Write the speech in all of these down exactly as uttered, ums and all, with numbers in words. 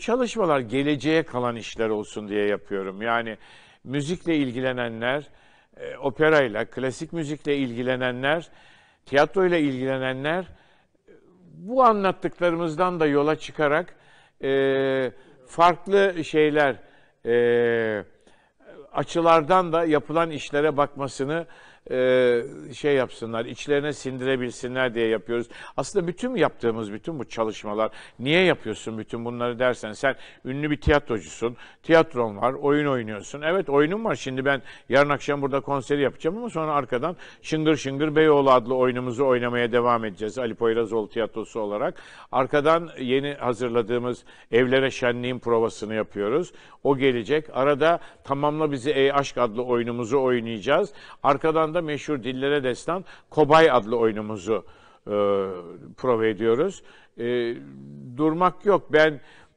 çalışmalar geleceğe kalan işler olsun diye yapıyorum. Yani müzikle ilgilenenler, e, operayla, klasik müzikle ilgilenenler, tiyatroyla ilgilenenler bu anlattıklarımızdan da yola çıkarak e, farklı şeyler, e, açılardan da yapılan işlere bakmasını e, şey yapsınlar, içlerine sindirebilsinler diye yapıyoruz. Aslında bütün yaptığımız bütün bu çalışmalar, niye yapıyorsun bütün bunları dersen, sen ünlü bir tiyatrocusun, tiyatron var, oyun oynuyorsun. Evet, oyunum var, şimdi ben yarın akşam burada konseri yapacağım ama sonra arkadan Şıngır Şıngır Beyoğlu adlı oyunumuzu oynamaya devam edeceğiz Ali Poyrazoğlu Tiyatrosu olarak. Arkadan yeni hazırladığımız Evlere Şenliğin provasını yapıyoruz. O gelecek. Arada Tamamla Bizi Ey Aşk adlı oyunumuzu oynayacağız. Arkadan da meşhur Dillere Destan Kobay adlı oyunumuzu e, prova ediyoruz. E, durmak yok. Ben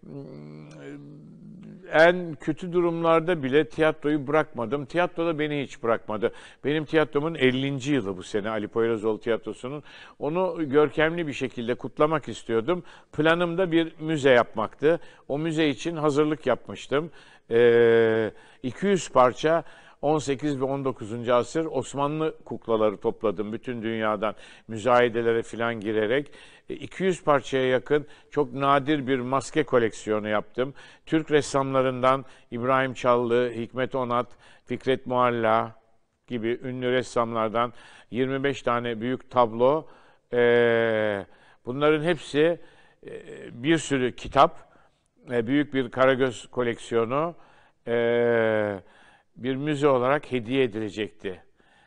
en kötü durumlarda bile tiyatroyu bırakmadım. Tiyatro da beni hiç bırakmadı. Benim tiyatromun ellinci yılı bu sene, Ali Poyrazoğlu Tiyatrosu'nun. Onu görkemli bir şekilde kutlamak istiyordum. Planım da bir müze yapmaktı. O müze için hazırlık yapmıştım. Ee, iki yüz parça on sekiz ve on dokuzuncu asır Osmanlı kuklaları topladım bütün dünyadan, müzayedelere falan girerek. iki yüz parçaya yakın çok nadir bir maske koleksiyonu yaptım. Türk ressamlarından İbrahim Çallı, Hikmet Onat, Fikret Mualla gibi ünlü ressamlardan yirmi beş tane büyük tablo. Ee, bunların hepsi e, bir sürü kitap, e, büyük bir Karagöz koleksiyonu, e, bir müze olarak hediye edilecekti.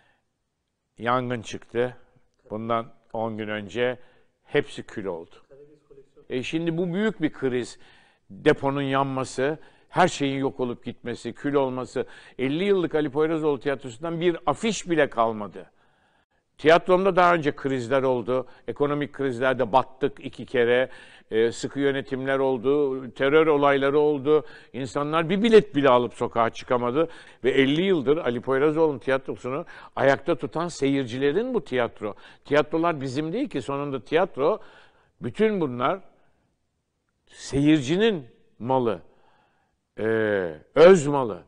Yangın çıktı. Bundan on gün önce hepsi kül oldu. E şimdi bu büyük bir kriz. Deponun yanması, her şeyin yok olup gitmesi, kül olması. elli yıllık Ali Poyrazoğlu Tiyatrosu'ndan bir afiş bile kalmadı. Tiyatromda daha önce krizler oldu. Ekonomik krizlerde battık iki kere. Ee, sıkı yönetimler oldu. Terör olayları oldu. İnsanlar bir bilet bile alıp sokağa çıkamadı. Ve elli yıldır Ali Poyrazoğlu'nun tiyatrosunu ayakta tutan seyircilerin bu tiyatro. Tiyatrolar bizim değil ki, sonunda tiyatro, bütün bunlar seyircinin malı. Ee, öz malı.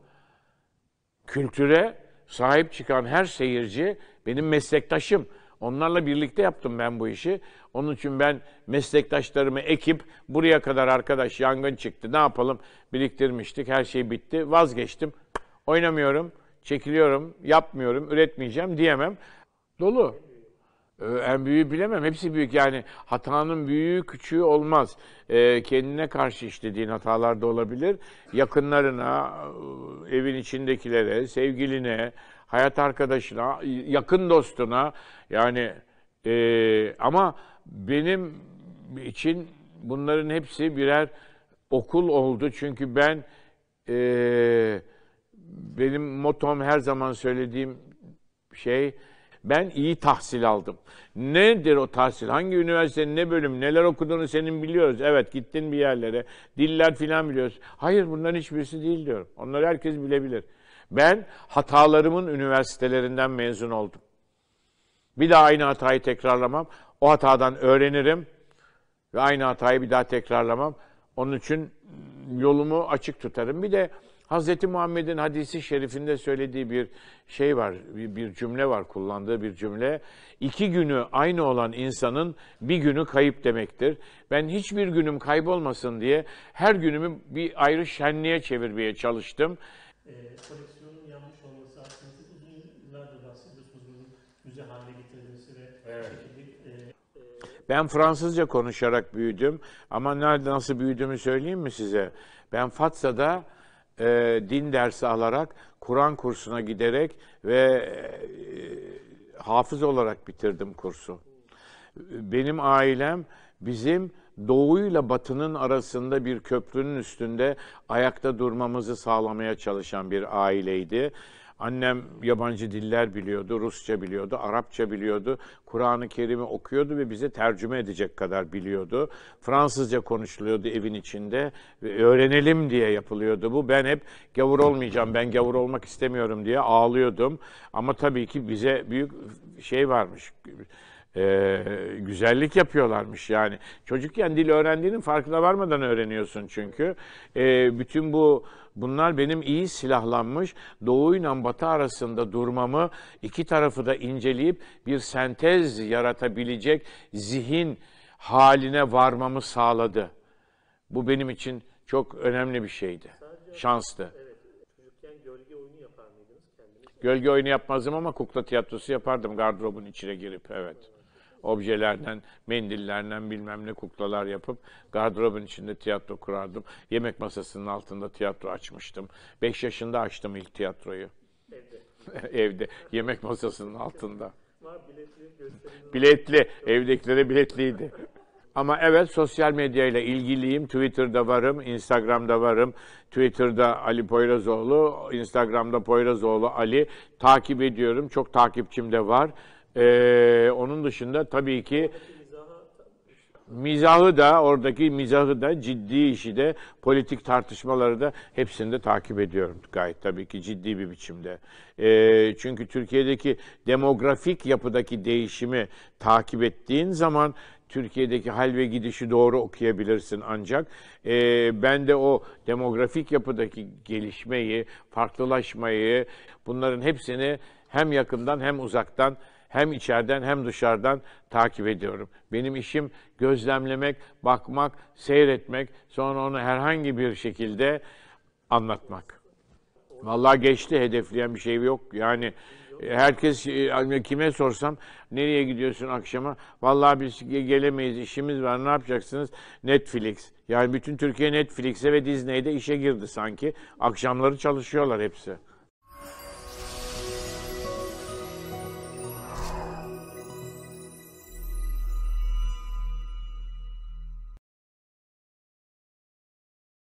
Kültüre sahip çıkan her seyirci benim meslektaşım. Onlarla birlikte yaptım ben bu işi. Onun için ben meslektaşlarımı ekip buraya kadar, arkadaş yangın çıktı, ne yapalım, biriktirmiştik, her şey bitti, vazgeçtim. Oynamıyorum, çekiliyorum, yapmıyorum, üretmeyeceğim diyemem. Dolu. Ee, en büyüğü bilemem. Hepsi büyük. Yani hatanın büyüğü küçüğü olmaz. Ee, kendine karşı işlediğin hatalar da olabilir. Yakınlarına, evin içindekilere, sevgiline, hayat arkadaşına, yakın dostuna, yani e, ama benim için bunların hepsi birer okul oldu. Çünkü ben e, benim motom, her zaman söylediğim şey, ben iyi tahsil aldım. Nedir o tahsil? Hangi üniversitenin ne bölüm, neler okuduğunu senin biliyoruz. Evet, gittin bir yerlere, diller filan biliyoruz. Hayır, bunların hiçbirisi değil diyorum. Onları herkes bilebilir. Ben hatalarımın üniversitelerinden mezun oldum. Bir daha aynı hatayı tekrarlamam. O hatadan öğrenirim ve aynı hatayı bir daha tekrarlamam. Onun için yolumu açık tutarım. Bir de Hazreti Muhammed'in hadisi şerifinde söylediği bir şey var, bir, bir cümle var, kullandığı bir cümle. İki günü aynı olan insanın bir günü kayıp demektir. Ben hiçbir günüm kaybolmasın diye her günümü bir ayrı şenliğe çevirmeye çalıştım. E, koleksiyonun yanlış olması aslında siz uzun yıllardır bahsediyorsunuz bunun müze haline getirilmesi ve evet. şekilde, e, Ben Fransızca konuşarak büyüdüm ama nerede, nasıl büyüdüğümü söyleyeyim mi size? Ben Fatsa'da e, din dersi alarak, Kur'an kursuna giderek ve e, hafız olarak bitirdim kursu. Benim ailem bizim doğuyla batının arasında bir köprünün üstünde ayakta durmamızı sağlamaya çalışan bir aileydi. Annem yabancı diller biliyordu, Rusça biliyordu, Arapça biliyordu, Kur'an-ı Kerim'i okuyordu ve bize tercüme edecek kadar biliyordu. Fransızca konuşuluyordu evin içinde ve öğrenelim diye yapılıyordu bu. Ben hep gavur olmayacağım, ben gavur olmak istemiyorum diye ağlıyordum. Ama tabii ki bize büyük şey varmış, Ee, güzellik yapıyorlarmış yani. Çocukken dil öğrendiğinin farkına varmadan öğreniyorsun çünkü. Ee, bütün bu bunlar benim iyi silahlanmış Doğu ile Batı arasında durmamı, iki tarafı da inceleyip bir sentez yaratabilecek zihin haline varmamı sağladı. Bu benim için çok önemli bir şeydi. Sadece, Şanstı. evet, çocukken gölge oyunu yapar mıydınız kendiniz? Gölge oyunu yapmazdım ama kukla tiyatrosu yapardım gardırobun içine girip, evet. Objelerden, mendillerden bilmem ne kuklalar yapıp gardırobun içinde tiyatro kurardım. Yemek masasının altında tiyatro açmıştım. Beş yaşında açtım ilk tiyatroyu. Evde. Evde, yemek masasının altında. Var biletli gösteriniz. Biletli, evdekilere biletliydi. Ama evet, sosyal medyayla ilgiliyim. Twitter'da varım, Instagram'da varım. Twitter'da Ali Poyrazoğlu, Instagram'da Poyrazoğlu Ali. Takip ediyorum, çok takipçim de var. Ee, onun dışında tabii ki mizahı da, oradaki mizahı da, ciddi işi de, politik tartışmaları da hepsini de takip ediyorum gayet tabii ki ciddi bir biçimde. Ee, çünkü Türkiye'deki demografik yapıdaki değişimi takip ettiğin zaman Türkiye'deki hal ve gidişi doğru okuyabilirsin ancak. Ee, ben de o demografik yapıdaki gelişmeyi, farklılaşmayı, bunların hepsini hem yakından hem uzaktan, hem içeriden hem dışarıdan takip ediyorum. Benim işim gözlemlemek, bakmak, seyretmek, sonra onu herhangi bir şekilde anlatmak. Vallahi geçti, hedefleyen bir şey yok. Yani herkes, kime sorsam nereye gidiyorsun akşama? Vallahi biz gelemeyiz, işimiz var, ne yapacaksınız? Netflix. Yani bütün Türkiye Netflix'e ve Disney'de işe girdi sanki. Akşamları çalışıyorlar hepsi.